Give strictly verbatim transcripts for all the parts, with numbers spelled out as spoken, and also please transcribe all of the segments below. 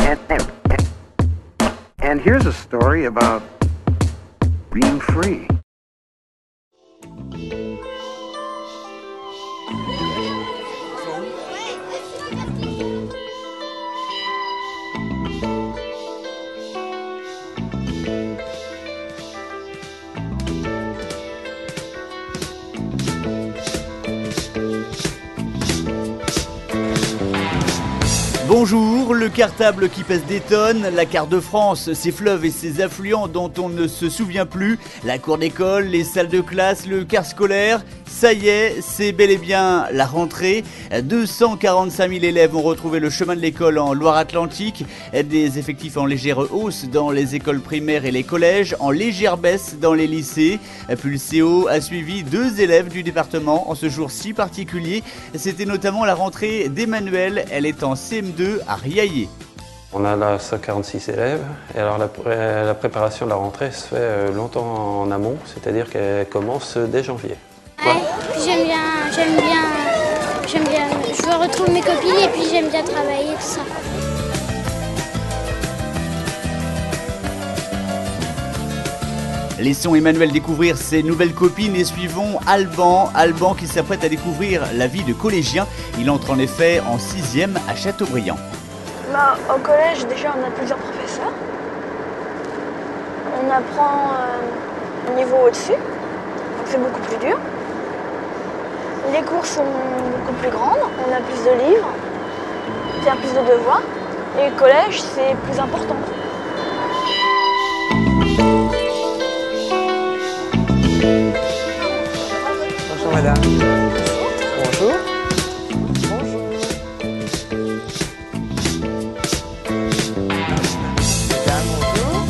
And, and, and here's a story about being free. Bonjour, le cartable qui pèse des tonnes, la carte de France, ses fleuves et ses affluents dont on ne se souvient plus, la cour d'école, les salles de classe, le car scolaire, ça y est, c'est bel et bien la rentrée. deux cent quarante-cinq mille élèves ont retrouvé le chemin de l'école en Loire-Atlantique, des effectifs en légère hausse dans les écoles primaires et les collèges, en légère baisse dans les lycées. Pulséo a suivi deux élèves du département en ce jour si particulier, c'était notamment la rentrée d'Emmanuel, elle est en C M deux à Riaillé. On a là cent quarante-six élèves et alors la, la préparation de la rentrée se fait longtemps en amont, c'est-à-dire qu'elle commence dès janvier. Ouais, puis j'aime bien, j'aime bien, j'aime bien, je veux retrouver mes copines et puis j'aime bien travailler, tout ça. Laissons Emmanuel découvrir ses nouvelles copines et suivons Alban. Alban qui s'apprête à découvrir la vie de collégien. Il entre en effet en sixième à Châteaubriand. Bah, au collège, déjà, on a plusieurs professeurs. On apprend euh, un niveau au-dessus, donc c'est beaucoup plus dur. Les cours sont beaucoup plus grandes, on a plus de livres, il y a plus de devoirs. Et le collège, c'est plus important. Bonjour madame. Bonjour. Bonjour. Madame, bonjour.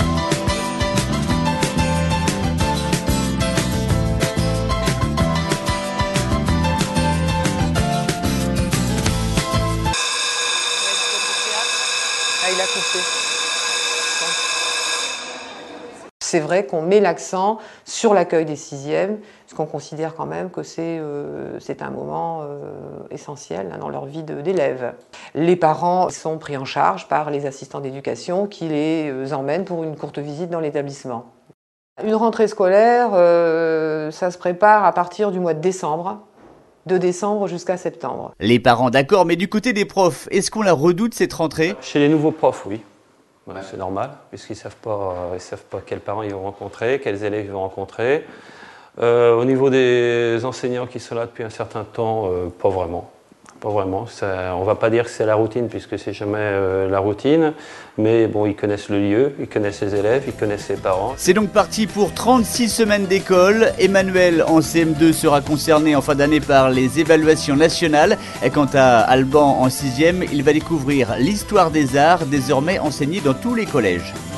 Ah, il a coupé. C'est vrai qu'on met l'accent sur l'accueil des sixièmes, parce qu'on considère quand même que c'est euh, c'est un moment euh, essentiel hein, dans leur vie d'élève. Les parents sont pris en charge par les assistants d'éducation qui les euh, emmènent pour une courte visite dans l'établissement. Une rentrée scolaire, euh, ça se prépare à partir du mois de décembre, de décembre jusqu'à septembre. Les parents d'accord, mais du côté des profs, est-ce qu'on la redoute cette rentrée? Chez les nouveaux profs, oui. Ouais, c'est normal, puisqu'ils ne savent pas, ils savent pas quels parents ils vont rencontrer, quels élèves ils vont rencontrer. Euh, au niveau des enseignants qui sont là depuis un certain temps, euh, pas vraiment. Pas vraiment. Ça, on ne va pas dire que c'est la routine, puisque c'est jamais euh, la routine. Mais bon, ils connaissent le lieu, ils connaissent les élèves, ils connaissent les parents. C'est donc parti pour trente-six semaines d'école. Emmanuel en C M deux sera concerné en fin d'année par les évaluations nationales. Et quant à Alban en sixième, il va découvrir l'histoire des arts, désormais enseignée dans tous les collèges.